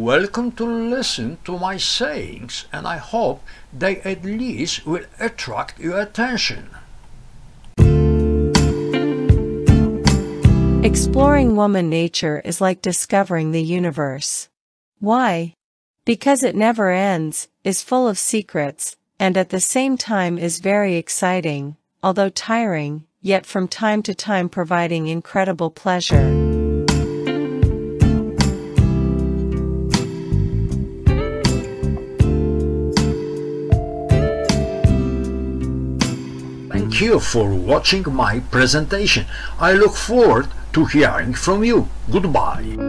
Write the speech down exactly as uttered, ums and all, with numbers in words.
welcome to listen to my sayings, and I hope they at least will attract your attention. Exploring woman nature is like discovering the universe. Why? Because it never ends, is full of secrets, and at the same time is very exciting, although tiring, yet from time to time providing incredible pleasure. Thank you for watching my presentation. I look forward to hearing from you. Goodbye.